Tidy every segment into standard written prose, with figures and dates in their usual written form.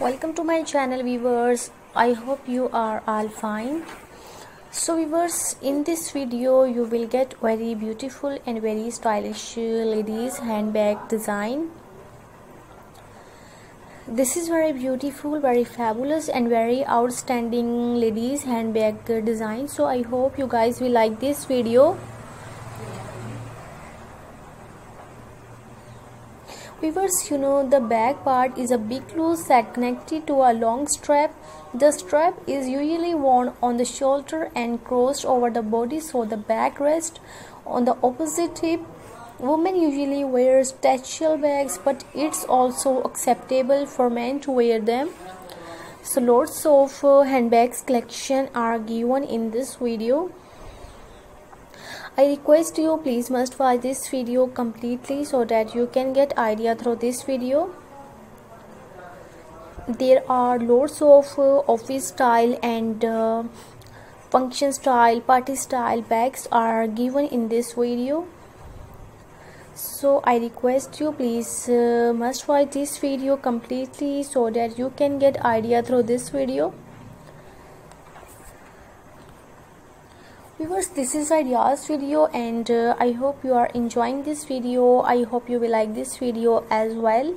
Welcome to my channel, viewers. I hope you are all fine. So viewers, in this video you will get very beautiful and very stylish ladies handbag design. This is very beautiful, very fabulous and very outstanding ladies handbag design. So I hope you guys will like this video. Viewers, you know the back part is a big loose sack connected to a long strap. The strap is usually worn on the shoulder and crossed over the body so the back rests on the opposite hip. Women usually wear satchel bags, but it's also acceptable for men to wear them. So lots of handbags collection are given in this video. I request you please must watch this video completely so that you can get idea through this video. There are lots of office style and function style, party style bags are given in this video. So I request you please must watch this video completely so that you can get idea through this video. Viewers, this is Ideas video and I hope you are enjoying this video. I hope you will like this video as well.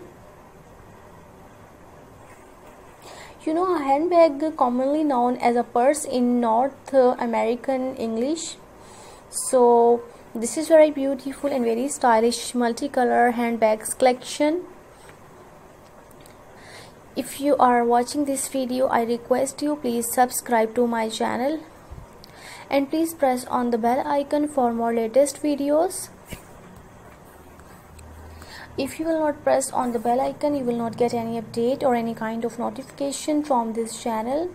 You know, a handbag commonly known as a purse in North American English. So this is very beautiful and very stylish multicolor handbags collection. If you are watching this video, I request you please subscribe to my channel. And please press on the bell icon for more latest videos. If you will not press on the bell icon, you will not get any update or any kind of notification from this channel.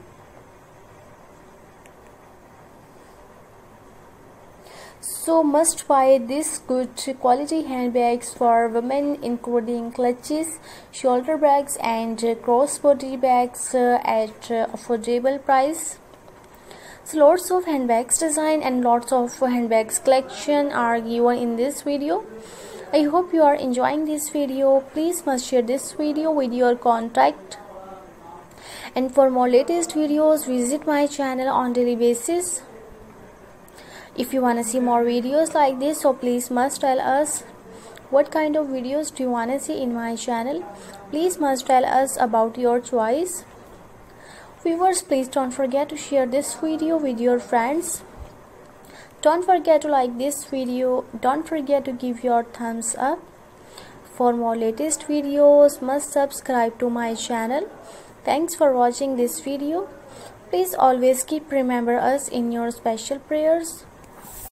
So must buy this good quality handbags for women, including clutches, shoulder bags and crossbody bags at affordable price. So lots of handbags design and lots of handbags collection are given in this video. I hope you are enjoying this video. Please must share this video with your contact. And for more latest videos, visit my channel on daily basis. If you want to see more videos like this, so please must tell us what kind of videos do you want to see in my channel. Please must tell us about your choice. Viewers, please don't forget to share this video with your friends. Don't forget to like this video. Don't forget to give your thumbs up. For more latest videos, must subscribe to my channel. Thanks for watching this video. Please always keep remember us in your special prayers.